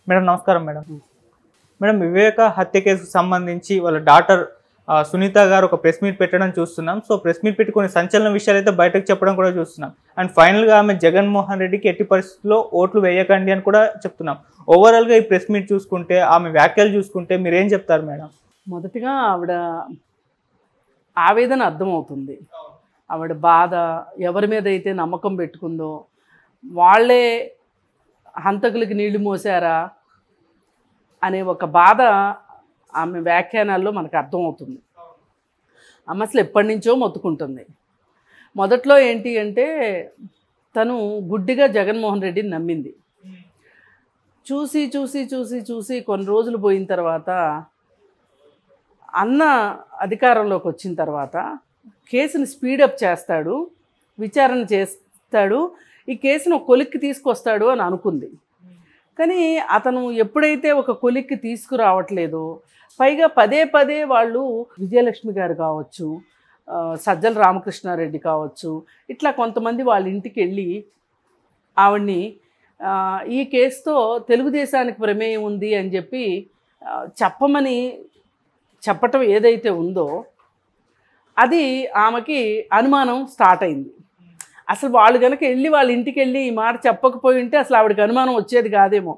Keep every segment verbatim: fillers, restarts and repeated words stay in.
Madam నమస్కారం madam. Madam వివేక హత్య కేసుకు సంబంధించి వాళ్ళ డాటర్ సునీత గారు ఒక ప్రెస్ మీట్ పెట్టడం చూస్తున్నాం. సో ప్రెస్ మీట్ పెట్టి కొన్ని సంచలన విషయాలు అయితే బయటకు చెప్పడం కూడా చూస్తున్నాం. అండ్ ఫైనల్గా ఆమె జగన్మోహన్ రెడ్డికి ఎట్టి పరిస్థితుల్లో ఓట్లు వేయకండి అని కూడా చెప్తున్నాం. ఓవరాల్గా ఈ ప్రెస్ మీట్ చూసుకుంటే, ఆమె వ్యాఖ్యలు చూసుకుంటే మీరేం చెప్తారు మేడం? మొదటిగా ఆవిడ ఆవేదన అర్థమవుతుంది. ఆవిడ బాధ, ఎవరి మీద అయితే నమ్మకం పెట్టుకుందో వాళ్ళే హంతకులకి నీళ్లు మోసారా అనే ఒక బాధ ఆమె వ్యాఖ్యానాల్లో మనకు అర్థమవుతుంది. ఆమె అసలు ఎప్పటి నుంచో మొత్తుకుంటుంది. మొదట్లో ఏంటి అంటే తను గుడ్డిగా జగన్మోహన్ రెడ్డిని నమ్మింది. చూసి చూసి చూసి చూసి కొన్ని రోజులు పోయిన తర్వాత అన్న అధికారంలోకి వచ్చిన తర్వాత కేసుని స్పీడప్ చేస్తాడు, విచారణ చేస్తాడు, ఈ కేసును ఒక కొలిక్కి తీసుకొస్తాడు అని అనుకుంది. కానీ అతను ఎప్పుడైతే ఒక కొలిక్కి తీసుకురావట్లేదో, పైగా పదే పదే వాళ్ళు విజయలక్ష్మి గారు కావచ్చు, సజ్జల రామకృష్ణారెడ్డి కావచ్చు, ఇట్లా కొంతమంది వాళ్ళ ఇంటికి వెళ్ళి ఆవిడ్ని ఈ కేసుతో తెలుగుదేశానికి ప్రమేయం ఉంది అని చెప్పి చెప్పమని చెప్పటం ఏదైతే ఉందో అది ఆమెకి అనుమానం స్టార్ట్ అయింది. అసలు వాళ్ళు కనుక వెళ్ళి వాళ్ళ ఇంటికి వెళ్ళి ఈ మాట చెప్పకపోయి ఉంటే అసలు ఆవిడకి అనుమానం వచ్చేది కాదేమో,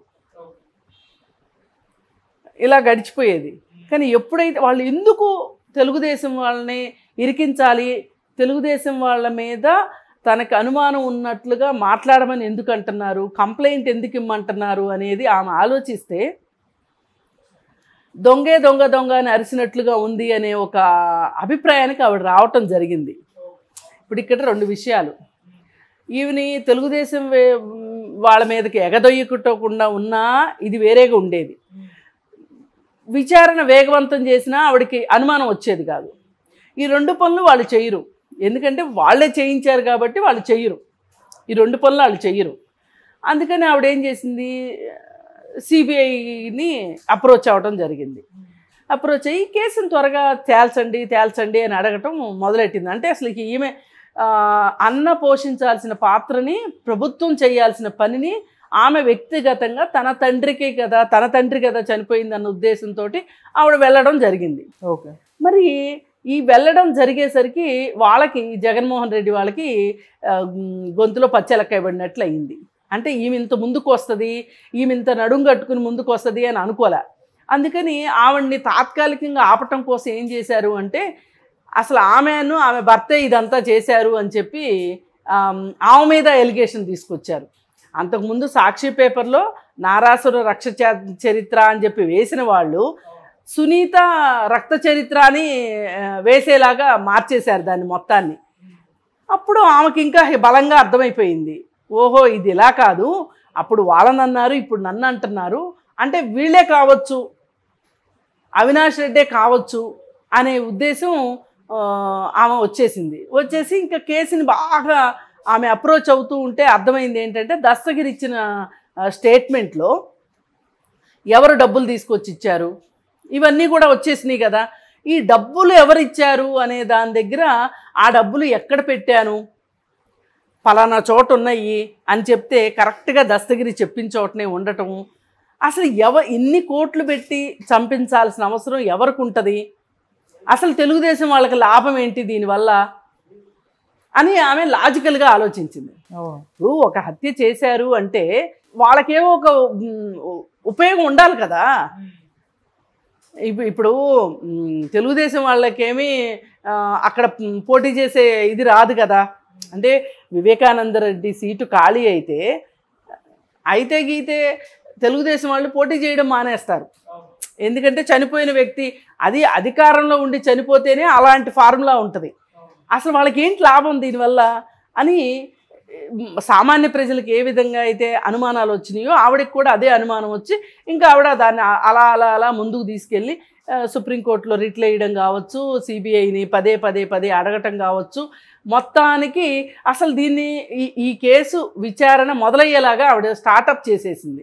ఇలా గడిచిపోయేది. కానీ ఎప్పుడైతే వాళ్ళు ఎందుకు తెలుగుదేశం వాళ్ళని ఇరికించాలి, తెలుగుదేశం వాళ్ళ మీద తనకు అనుమానం ఉన్నట్లుగా మాట్లాడమని ఎందుకు అంటున్నారు, కంప్లైంట్ ఎందుకు ఇమ్మంటున్నారు అనేది ఆమె ఆలోచిస్తే దొంగే దొంగ దొంగ అని అరిసినట్లుగా ఉంది అనే ఒక అభిప్రాయానికి ఆవిడ రావటం జరిగింది. ఇప్పుడు ఇక్కడ రెండు విషయాలు, ఈవిని తెలుగుదేశం వాళ్ళ మీదకి ఎగదొయ్యకుండా ఉన్నా ఇది వేరేగా ఉండేది. విచారణ వేగవంతం చేసినా ఆవిడకి అనుమానం వచ్చేది కాదు. ఈ రెండు పనులు వాళ్ళు చెయ్యరు, ఎందుకంటే వాళ్ళే చేయించారు కాబట్టి వాళ్ళు చెయ్యరు. ఈ రెండు పనులు వాళ్ళు చెయ్యరు. అందుకని ఆవిడ ఏం చేసింది, సిబిఐని అప్రోచ్ అవ్వటం జరిగింది. అప్రోచ్ అయ్యి కేసును త్వరగా తేల్చండి తేల్చండి అని అడగటం మొదలెట్టింది. అంటే అసలు ఈమె అన్న పోషించాల్సిన పాత్రని, ప్రభుత్వం చేయాల్సిన పనిని ఆమె వ్యక్తిగతంగా తన తండ్రికి కదా తన తండ్రి కదా చనిపోయిందన్న ఉద్దేశంతో ఆవిడ వెళ్ళడం జరిగింది. ఓకే. మరి ఈ వెళ్ళడం జరిగేసరికి వాళ్ళకి జగన్మోహన్ రెడ్డి వాళ్ళకి గొంతులో పచ్చెలక్కబడినట్లు అయింది. అంటే ఈమె ఇంత ముందుకు వస్తుంది, ఈమె ఇంత నడుం కట్టుకుని ముందుకు వస్తుంది అని అనుకోలే. అందుకని ఆవిడ్ని తాత్కాలికంగా ఆపటం కోసం ఏం చేశారు అంటే అసలు ఆమెను ఆమె భర్తే ఇదంతా చేశారు అని చెప్పి ఆమె మీద ఎలిగేషన్ తీసుకొచ్చారు. అంతకుముందు సాక్షి పేపర్లో నారాసుర రక్ష చరిత్ర అని చెప్పి వేసిన వాళ్ళు సునీత రక్త చరిత్ర అని వేసేలాగా మార్చేశారు దాన్ని మొత్తాన్ని. అప్పుడు ఆమెకి ఇంకా బలంగా అర్థమైపోయింది, ఓహో ఇది ఇలా కాదు, అప్పుడు వాళ్ళని అన్నారు ఇప్పుడు నన్ను అంటున్నారు, అంటే వీళ్ళే కావచ్చు, అవినాష్ రెడ్డే కావచ్చు అనే ఉద్దేశం ఆమె వచ్చేసింది. వచ్చేసి ఇంకా కేసుని బాగా ఆమె అప్రోచ్ అవుతూ ఉంటే అర్థమైంది ఏంటంటే దస్తగిరి ఇచ్చిన స్టేట్మెంట్లో ఎవరు డబ్బులు తీసుకొచ్చి ఇచ్చారు ఇవన్నీ కూడా వచ్చేసినాయి కదా. ఈ డబ్బులు ఎవరు ఇచ్చారు అనే దాని దగ్గర ఆ డబ్బులు ఎక్కడ పెట్టాను, పలానా చోట ఉన్నాయి అని చెప్తే కరెక్ట్గా దస్తగిరి చెప్పిన చోటనే ఉండటము, అసలు ఎవ ఎన్ని కోట్లు పెట్టి చంపించాల్సిన అవసరం ఎవరికి ఉంటుంది, అసలు తెలుగుదేశం వాళ్ళకి లాభం ఏంటి దీనివల్ల అని ఆమె లాజికల్గా ఆలోచించింది. ఇప్పుడు ఒక హత్య చేశారు అంటే వాళ్ళకేమో ఒక ఉపయోగం ఉండాలి కదా. ఇప్పుడు తెలుగుదేశం వాళ్ళకేమీ అక్కడ పోటీ చేసే ఇది రాదు కదా. అంటే వివేకానంద రెడ్డి సీటు ఖాళీ అయితే అయితే గీతే తెలుగుదేశం వాళ్ళు పోటీ చేయడం మానేస్తారు. ఎందుకంటే చనిపోయిన వ్యక్తి అది అధికారంలో ఉండి చనిపోతేనే అలాంటి ఫార్ములా ఉంటుంది. అసలు వాళ్ళకి ఏంటి లాభం దీనివల్ల అని సామాన్య ప్రజలకు ఏ విధంగా అయితే అనుమానాలు వచ్చినాయో ఆవిడకి కూడా అదే అనుమానం వచ్చి ఇంకా ఆవిడ దాన్ని అలా అలా అలా ముందుకు తీసుకెళ్ళి సుప్రీంకోర్టులో రిట్లు వేయడం కావచ్చు, సిబిఐని పదే పదే పదే అడగటం కావచ్చు, మొత్తానికి అసలు దీన్ని ఈ ఈ కేసు విచారణ మొదలయ్యేలాగా ఆవిడ స్టార్టప్ చేసేసింది.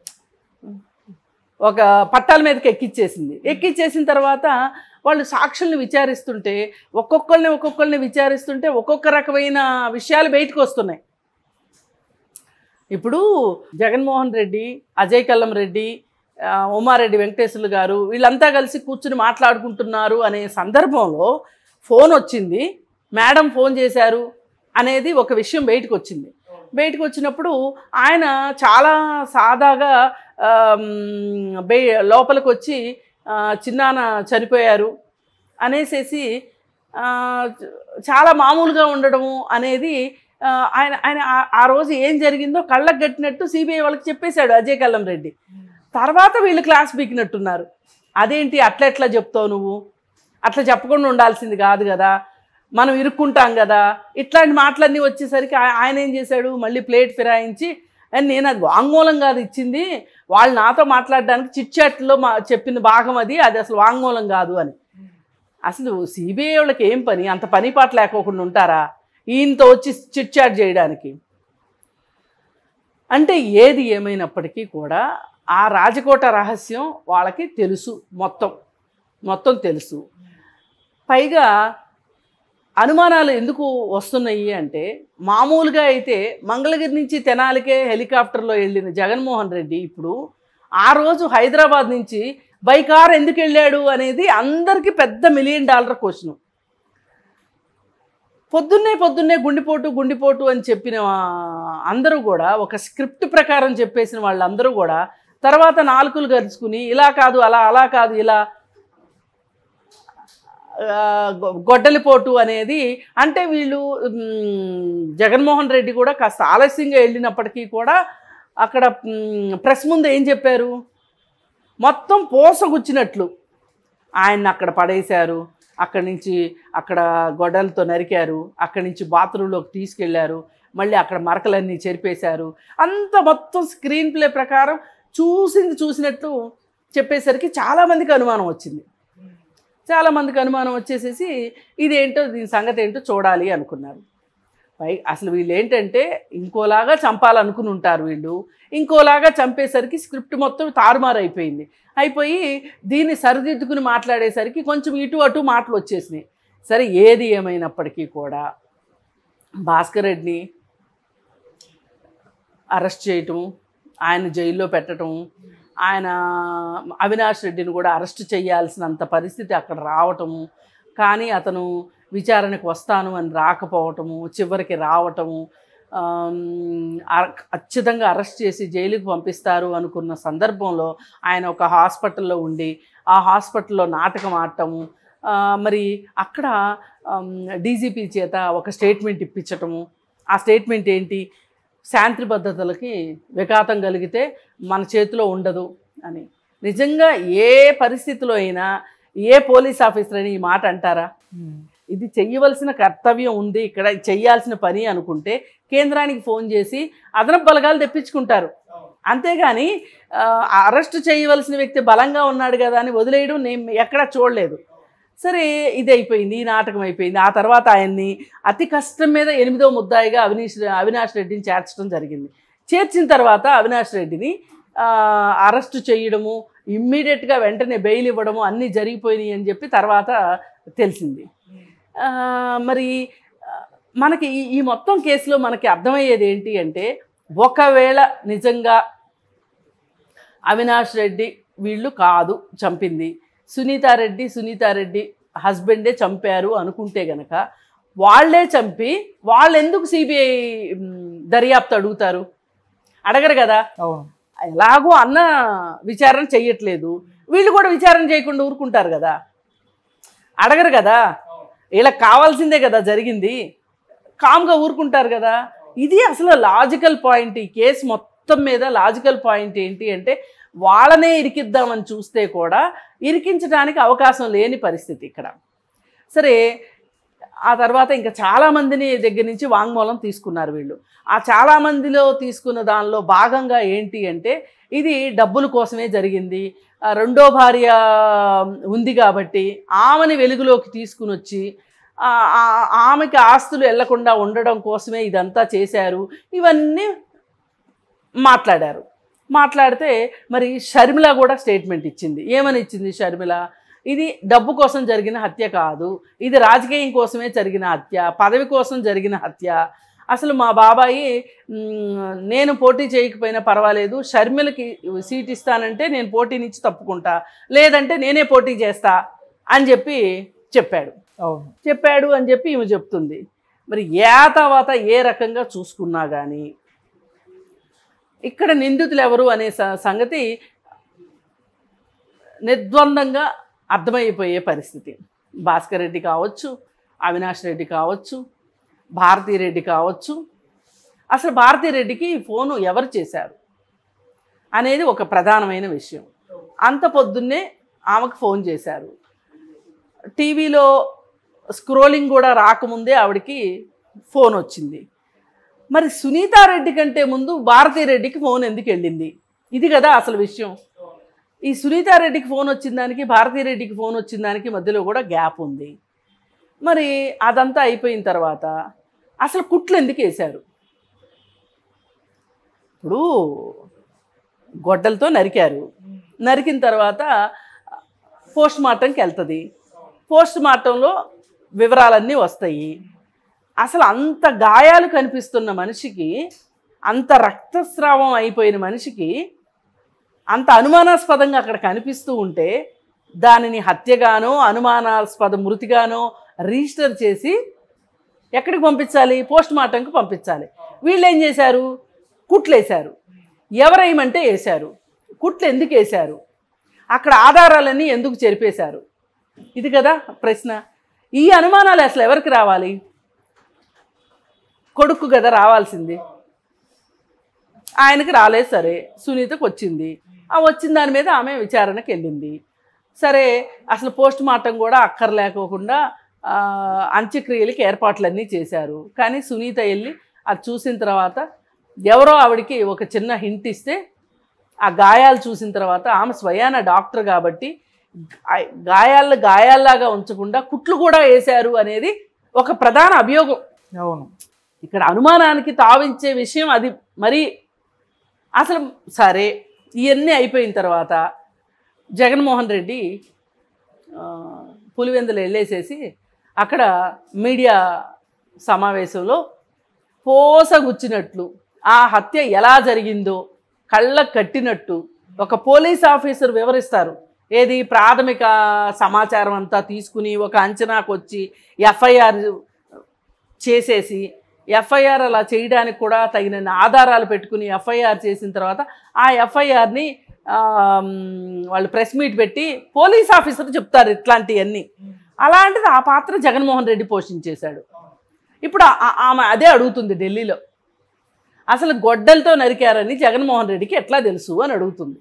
ఒక పట్టాల మీదకి ఎక్కిచ్చేసింది. ఎక్కిచ్చేసిన తర్వాత వాళ్ళు సాక్షుల్ని విచారిస్తుంటే ఒక్కొక్కరిని ఒక్కొక్కరిని విచారిస్తుంటే ఒక్కొక్క రకమైన విషయాలు బయటకు వస్తున్నాయి. ఇప్పుడు జగన్మోహన్ రెడ్డి, అజయ్ కల్లం రెడ్డి, ఉమారెడ్డి వెంకటేశ్వర్లు గారు వీళ్ళంతా కలిసి కూర్చుని మాట్లాడుకుంటున్నారు అనే సందర్భంలో ఫోన్ వచ్చింది, మేడం ఫోన్ చేశారు అనేది ఒక విషయం బయటకు వచ్చింది. బయటకు వచ్చినప్పుడు ఆయన చాలా సాదాగా బే లోపలికి వచ్చి చిన్నాన్న చనిపోయారు అనేసేసి చాలా మామూలుగా ఉండడము అనేది ఆయన ఆయన ఆ రోజు ఏం జరిగిందో కళ్ళకు కట్టినట్టు సిబిఐ వాళ్ళకి చెప్పేశాడు అజయ్ కల్లం రెడ్డి. తర్వాత వీళ్ళు క్లాస్ బీకినట్టున్నారు. అదేంటి అట్లా ఎట్లా చెప్తావు నువ్వు, అట్లా చెప్పకుండా ఉండాల్సింది కాదు కదా, మనం ఇరుక్కుంటాం కదా, ఇట్లాంటి మాటలన్నీ వచ్చేసరికి ఆయన ఏం చేశాడు, మళ్ళీ ప్లేట్ ఫిరాయించి నేను అది వాంగ్మూలం కాదు ఇచ్చింది, వాళ్ళు నాతో మాట్లాడడానికి చిట్ చాట్లో మా చెప్పిన భాగం అది అది అసలు వాంగ్మూలం కాదు అని. అసలు సిబిఐ వాళ్ళకి ఏం పని, అంత పని పాట లేకోకుండా ఉంటారా ఈయనతో వచ్చి చిట్ చాట్ చేయడానికి? అంటే ఏది ఏమైనప్పటికీ కూడా ఆ రాజకోట రహస్యం వాళ్ళకి తెలుసు, మొత్తం మొత్తం తెలుసు. పైగా అనుమానాలు ఎందుకు వస్తున్నాయి అంటే, మామూలుగా అయితే మంగళగిరి నుంచి తెనాలికే హెలికాప్టర్లో వెళ్ళిన జగన్మోహన్ రెడ్డి ఇప్పుడు ఆ రోజు హైదరాబాద్ నుంచి బై కార్ ఎందుకు వెళ్ళాడు అనేది అందరికీ పెద్ద మిలియన్ డాలర్ క్వశ్చన్. పొద్దున్నే పొద్దున్నే గుండిపోటు గుండిపోటు అని చెప్పిన అందరూ కూడా, ఒక స్క్రిప్ట్ ప్రకారం చెప్పేసిన వాళ్ళందరూ కూడా తర్వాత నాలుకలు గరుచుకుని ఇలా కాదు అలా, అలా కాదు ఇలా, గొడ్డలిపోటు అనేది అంటే వీళ్ళు జగన్మోహన్ రెడ్డి కూడా కాస్త ఆలస్యంగా వెళ్ళినప్పటికీ కూడా అక్కడ ప్రెస్ ముందు ఏం చెప్పారు, మొత్తం పోసగుచ్చినట్లు ఆయన్ని అక్కడ పడేశారు, అక్కడి నుంచి అక్కడ గొడ్డలతో నరికారు, అక్కడి నుంచి బాత్రూంలోకి తీసుకెళ్లారు, మళ్ళీ అక్కడ మరకలన్నీ చెరిపేశారు, అంత మొత్తం స్క్రీన్ ప్లే ప్రకారం చూసింది చూసినట్టు చెప్పేసరికి చాలామందికి అనుమానం వచ్చింది. చాలామందికి అనుమానం వచ్చేసేసి ఇదేంటో దీని సంగతి ఏంటో చూడాలి అనుకున్నారు. పై అసలు వీళ్ళు ఏంటంటే ఇంకోలాగా చంపాలనుకుని ఉంటారు, వీళ్ళు ఇంకోలాగా చంపేసరికి స్క్రిప్ట్ మొత్తం తారుమారు అయిపోయింది. అయిపోయి దీన్ని సరిదిద్దుకుని మాట్లాడేసరికి కొంచెం ఇటు అటు మాటలు వచ్చేసినాయి. సరే ఏది ఏమైనప్పటికీ కూడా భాస్కర్ రెడ్డిని అరెస్ట్ చేయటం, ఆయన జైల్లో పెట్టడం, ఆయన అవినాష్ రెడ్డిని కూడా అరెస్ట్ చేయాల్సినంత పరిస్థితి అక్కడ రావటము, కానీ అతను విచారణకు వస్తాను అని రాకపోవటము, చివరికి రావటము, ఖచ్చితంగా అరెస్ట్ చేసి జైలుకి పంపిస్తారు అనుకున్న సందర్భంలో ఆయన ఒక హాస్పిటల్లో ఉండి ఆ హాస్పిటల్లో నాటకం ఆడటము, మరి అక్కడ డీజీపీ చేత ఒక స్టేట్మెంట్ ఇప్పించటము. ఆ స్టేట్మెంట్ ఏంటి, శాంతి భద్రతలకి విఘాతం కలిగితే మన చేతిలో ఉండదు అని. నిజంగా ఏ పరిస్థితిలో అయినా ఏ పోలీస్ ఆఫీసర్ అని ఈ మాట అంటారా? ఇది చెయ్యవలసిన కర్తవ్యం ఉంది, ఇక్కడ చెయ్యాల్సిన పని అనుకుంటే కేంద్రానికి ఫోన్ చేసి అదనపు బలగాలు తెప్పించుకుంటారు. అంతేగాని అరెస్ట్ చేయవలసిన వ్యక్తి బలంగా ఉన్నాడు కదా అని వదిలేయడం నేను ఎక్కడా చూడలేదు. సరే ఇది అయిపోయింది, ఈ నాటకం అయిపోయింది. ఆ తర్వాత ఆయన్ని అతి కష్టం మీద ఎనిమిదో ముద్దాయిగా అవినాష్ అవినాష్ రెడ్డిని చేర్చడం జరిగింది. చేర్చిన తర్వాత అవినాష్ రెడ్డిని అరెస్టు చేయడము, ఇమ్మీడియట్గా వెంటనే బెయిల్ ఇవ్వడము అన్నీ జరిగిపోయినాయి అని చెప్పి తర్వాత తెలిసింది. మరి మనకి ఈ మొత్తం కేసులో మనకి అర్థమయ్యేది ఏంటి అంటే, ఒకవేళ నిజంగా అవినాష్ రెడ్డి వీళ్ళు కాదు చంపింది, సునీతారెడ్డి సునీతారెడ్డి హస్బెండే చంపారు అనుకుంటే గనక వాళ్ళే చంపి వాళ్ళు ఎందుకు సిబిఐ దర్యాప్తు అడుగుతారు? అడగరు కదా. ఎలాగో అన్న విచారణ చెయ్యట్లేదు, వీళ్ళు కూడా విచారణ చేయకుండా ఊరుకుంటారు కదా, అడగరు కదా. వీళ్ళకి కావాల్సిందే కదా జరిగింది, కామ్గా ఊరుకుంటారు కదా. ఇది అసలు లాజికల్ పాయింట్. ఈ కేసు మొత్తం మీద లాజికల్ పాయింట్ ఏంటి అంటే, వాళ్ళనే ఇరికిద్దామని చూస్తే కూడా ఇరికించడానికి అవకాశం లేని పరిస్థితి ఇక్కడ. సరే ఆ తర్వాత ఇంకా చాలామందిని దగ్గర నుంచి వాంగ్మూలం తీసుకున్నారు వీళ్ళు. ఆ చాలామందిలో తీసుకున్న దానిలో భాగంగా ఏంటి అంటే, ఇది డబ్బుల కోసమే జరిగింది, రెండో భార్య ఉంది కాబట్టి ఆమెని వెలుగులోకి తీసుకుని వచ్చి ఆమెకి ఆస్తులు వెళ్లకుండా ఉండడం కోసమే ఇదంతా చేశారు, ఇవన్నీ మాట్లాడారు. మాట్లాడితే మరి షర్మిల కూడా స్టేట్మెంట్ ఇచ్చింది. ఏమని ఇచ్చింది షర్మిల? ఇది డబ్బు కోసం జరిగిన హత్య కాదు, ఇది రాజకీయం కోసమే జరిగిన హత్య, పదవి కోసం జరిగిన హత్య అసలు మా బాబాయి నేను పోటీ చేయకపోయినా పర్వాలేదు, షర్మిలకి సీట్ ఇస్తానంటే నేను పోటీ నుంచి తప్పుకుంటా, లేదంటే నేనే పోటీ చేస్తా అని చెప్పి చెప్పాడు చెప్పాడు అని చెప్పి ఈమె చెప్తుంది. మరి ఏ తర్వాత ఏ రకంగా చూసుకున్నా కానీ ఇక్కడ నిందితులు ఎవరు అనే సంగతి నిర్ద్వందంగా అర్థమైపోయే పరిస్థితి. భాస్కర్ రెడ్డి కావచ్చు, అవినాష్ రెడ్డి కావచ్చు, భారతీరెడ్డి కావచ్చు. అసలు భారతీరెడ్డికి ఫోను ఎవరు చేశారు అనేది ఒక ప్రధానమైన విషయం. అంత పొద్దున్నే ఆమెకు ఫోన్ చేశారు. టీవీలో స్క్రోలింగ్ కూడా రాకముందే ఆవిడకి ఫోన్ వచ్చింది. మరి సునీతారెడ్డి కంటే ముందు భారతీరెడ్డికి ఫోన్ ఎందుకు వెళ్ళింది? ఇది కదా అసలు విషయం. ఈ సునీతారెడ్డికి ఫోన్ వచ్చిన దానికి భారతీరెడ్డికి ఫోన్ వచ్చిన దానికి మధ్యలో కూడా గ్యాప్ ఉంది. మరి అదంతా అయిపోయిన తర్వాత అసలు కుట్లు ఎందుకు వేశారు? ఇప్పుడు గొడ్డలతో నరికారు, నరికిన తర్వాత పోస్ట్ మార్టంకి వెళ్తుంది. పోస్ట్ మార్టంలో వివరాలన్నీ వస్తాయి. అసలు అంత గాయాలు కనిపిస్తున్న మనిషికి, అంత రక్తస్రావం అయిపోయిన మనిషికి అంత అనుమానాస్పదంగా అక్కడ కనిపిస్తూ ఉంటే దానిని హత్యగానో అనుమానాస్పద మృతిగానో రిజిస్టర్ చేసి ఎక్కడికి పంపించాలి? పోస్ట్ మార్టంకి పంపించాలి. వీళ్ళు ఏం చేశారు? కుట్లు వేశారు. ఎవరేయమంటే వేశారు. కుట్లు ఎందుకు వేశారు? అక్కడ ఆధారాలన్నీ ఎందుకు చెరిపేశారు? ఇది కదా ప్రశ్న. ఈ అనుమానాలు అసలు ఎవరికి రావాలి? కొడుకు కదా రావాల్సింది. ఆయనకి రాలేదు. సరే, సునీతకు వచ్చింది. ఆ వచ్చిన దాని మీద ఆమె విచారణకు వెళ్ళింది. సరే, అసలు పోస్ట్ మార్టం కూడా అక్కర్లేకోకుండా అంత్యక్రియలకి ఏర్పాట్లన్నీ చేశారు. కానీ సునీత వెళ్ళి అది చూసిన తర్వాత ఎవరో ఆవిడికి ఒక చిన్న హింట్ ఇస్తే ఆ గాయాలు చూసిన తర్వాత ఆమె స్వయాన డాక్టర్ కాబట్టి గాయాలు గాయాల్లాగా ఉంచకుండా కుట్లు కూడా వేశారు అనేది ఒక ప్రధాన అభియోగం. అవును, ఇక్కడ అనుమానానికి తావించే విషయం అది. మరి అసలు సరే, ఇవన్నీ అయిపోయిన తర్వాత జగన్మోహన్ రెడ్డి పులివెందులు వెళ్ళేసేసి అక్కడ మీడియా సమావేశంలో పోసగుచ్చినట్లు ఆ హత్య ఎలా జరిగిందో కళ్ళకు కట్టినట్టు ఒక పోలీస్ ఆఫీసర్ వివరిస్తారు. ఏది ప్రాథమిక సమాచారం అంతా తీసుకుని ఒక అంచనాకు వచ్చి ఎఫ్ఐఆర్ చేసేసి, ఎఫ్ఐఆర్ అలా చేయడానికి కూడా తగిన ఆధారాలు పెట్టుకుని ఎఫ్ఐఆర్ చేసిన తర్వాత ఆ ఎఫ్ఐఆర్ని వాళ్ళు ప్రెస్ మీట్ పెట్టి పోలీస్ ఆఫీసర్ చెప్తారు ఇట్లాంటివన్నీ. అలాంటిది ఆ పాత్ర జగన్మోహన్ రెడ్డి పోషించేశాడు. ఇప్పుడు ఆమె అదే అడుగుతుంది ఢిల్లీలో, అసలు గొడ్డలతో నరికారని జగన్మోహన్ రెడ్డికి ఎట్లా తెలుసు అని అడుగుతుంది.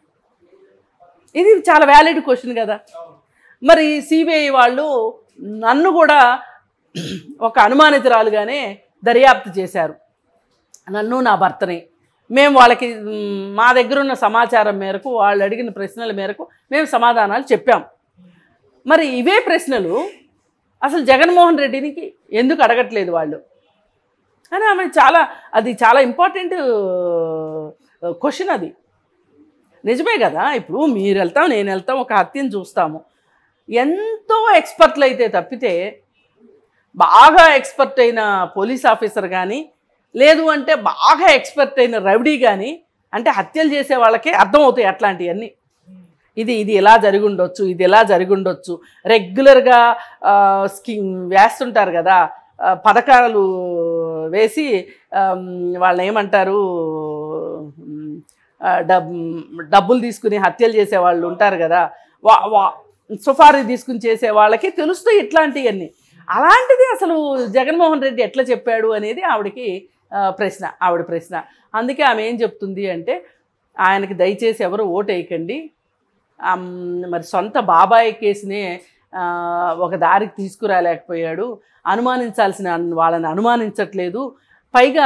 ఇది చాలా వ్యాలిడ్ క్వశ్చన్ కదా. మరి సిబిఐ వాళ్ళు నన్ను కూడా ఒక అనుమానితురాలుగానే దర్యాప్తు చేశారు, నన్ను నా భర్తని. మేము వాళ్ళకి మా దగ్గర ఉన్న సమాచారం మేరకు, వాళ్ళు అడిగిన ప్రశ్నల మేరకు మేము సమాధానాలు చెప్పాం. మరి ఇవే ప్రశ్నలు అసలు జగన్మోహన్ రెడ్డికి ఎందుకు అడగట్లేదు వాళ్ళు అని ఆమె చాలా, అది చాలా ఇంపార్టెంట్ క్వశ్చన్. అది నిజమే కదా. ఇప్పుడు మీరు వెళ్తాం, నేను వెళ్తాం, ఒక హత్యను చూస్తాము. ఎంతో ఎక్స్పర్ట్లు అయితే తప్పితే బాగా ఎక్స్పర్ట్ అయిన పోలీస్ ఆఫీసర్ కానీ, లేదు అంటే బాగా ఎక్స్పర్ట్ అయిన రౌడీ కానీ, అంటే హత్యలు చేసే వాళ్ళకే అర్థమవుతాయి అట్లాంటివన్నీ. ఇది ఇది ఎలా జరిగి ఉండొచ్చు, ఇది ఎలా జరిగి ఉండొచ్చు. రెగ్యులర్గా స్కీమ్ వేస్తుంటారు కదా, పథకాలు వేసి వాళ్ళని ఏమంటారు, డబ్ డబ్బులు తీసుకుని హత్యలు చేసే వాళ్ళు ఉంటారు కదా, వా వా సుఫారీ తీసుకుని చేసే వాళ్ళకి తెలుస్తాయి ఇట్లాంటివన్నీ. అలాంటిది అసలు జగన్మోహన్ రెడ్డి ఎట్లా చెప్పాడు అనేది ఆవిడకి ప్రశ్న, ఆవిడ ప్రశ్న. అందుకే ఆమె ఏం చెప్తుంది అంటే, ఆయనకి దయచేసి ఎవరు ఓటు వేయకండి, మరి సొంత బాబాయ్ కేసునే ఒక దారికి తీసుకురాలేకపోయాడు, అనుమానించాల్సిన వాళ్ళని అనుమానించట్లేదు, పైగా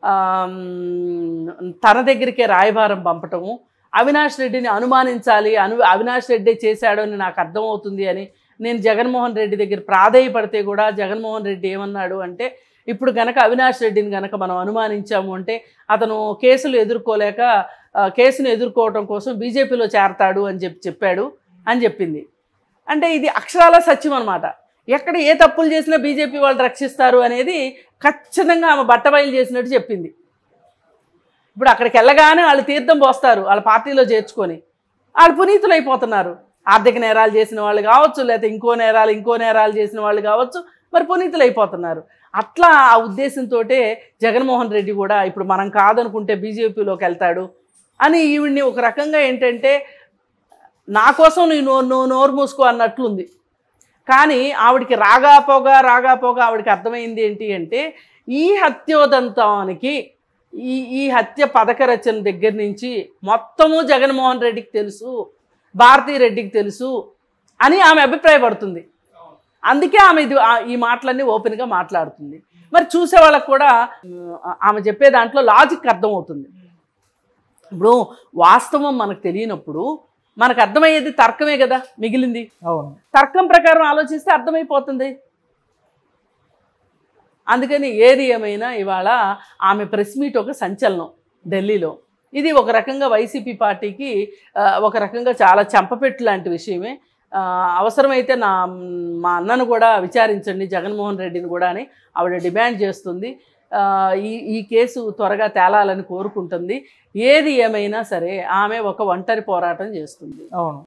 తన దగ్గరికే రాయబారం పంపటము, అవినాష్ రెడ్డిని అనుమానించాలి, అను అవినాష్ రెడ్డి చేశాడు అని నాకు అర్థమవుతుంది అని నేను జగన్మోహన్ రెడ్డి దగ్గర ప్రాధేయపడితే కూడా జగన్మోహన్ రెడ్డి ఏమన్నాడు అంటే, ఇప్పుడు కనుక అవినాష్ రెడ్డిని కనుక మనం అనుమానించాము అంటే అతను కేసులు ఎదుర్కోలేక కేసును ఎదుర్కోవటం కోసం బీజేపీలో చేరతాడు అని చెప్పి చెప్పాడు అని చెప్పింది. అంటే ఇది అక్షరాల సత్యం అనమాట. ఎక్కడ ఏ తప్పులు చేసినా బీజేపీ వాళ్ళు రక్షిస్తారు అనేది ఖచ్చితంగా ఆమె బట్టబయలు చేసినట్టు చెప్పింది. ఇప్పుడు అక్కడికి వెళ్ళగానే వాళ్ళు తీర్థం పోస్తారు, వాళ్ళ పార్టీలో చేర్చుకొని వాళ్ళు పునీతులు అయిపోతున్నారు. ఆర్థిక నేరాలు చేసిన వాళ్ళు కావచ్చు, లేకపోతే ఇంకో నేరాలు ఇంకో నేరాలు చేసిన వాళ్ళు కావచ్చు, మరి పునీతులు అయిపోతున్నారు. అట్లా ఆ ఉద్దేశంతో జగన్మోహన్ రెడ్డి కూడా ఇప్పుడు మనం కాదనుకుంటే బీజేపీలోకి వెళ్తాడు అని ఈవిడ్ని ఒక రకంగా ఏంటంటే నా కోసం నేను నో నోరు మూసుకో అన్నట్లుంది. కానీ ఆవిడికి రాగాపోగా రాగాపోగా ఆవిడికి అర్థమైంది ఏంటి అంటే ఈ హత్యోదంతానికి ఈ ఈ హత్య పథక రచన దగ్గర నుంచి మొత్తము జగన్మోహన్ రెడ్డికి తెలుసు, భారతీ రెడ్డికి తెలుసు అని ఆమె అభిప్రాయపడుతుంది. అందుకే ఆమె ఇది ఈ మాటలన్నీ ఓపెన్గా మాట్లాడుతుంది. మరి చూసే వాళ్ళకు కూడా ఆమె చెప్పే దాంట్లో లాజిక్ అర్థమవుతుంది. ఇప్పుడు వాస్తవం మనకు తెలియనప్పుడు మనకు అర్థమయ్యేది తర్కమే కదా మిగిలింది. అవును, తర్కం ప్రకారం ఆలోచిస్తే అర్థమైపోతుంది. అందుకని ఏది ఏమైనా ఇవాళ ఆమె ప్రెస్ మీట్ ఒక సంచలనం ఢిల్లీలో. ఇది ఒక రకంగా వైసీపీ పార్టీకి ఒక రకంగా చాలా చెంపపెట్టు లాంటి విషయమే. అవసరమైతే నా మా అన్నను కూడా విచారించండి, జగన్మోహన్ రెడ్డిని కూడా అని ఆవిడ డిమాండ్ చేస్తుంది. ఈ ఈ కేసు త్వరగా తేలాలని కోరుకుంటుంది. ఏది ఏమైనా సరే ఆమె ఒక ఒంటరి పోరాటం చేస్తుంది. అవును.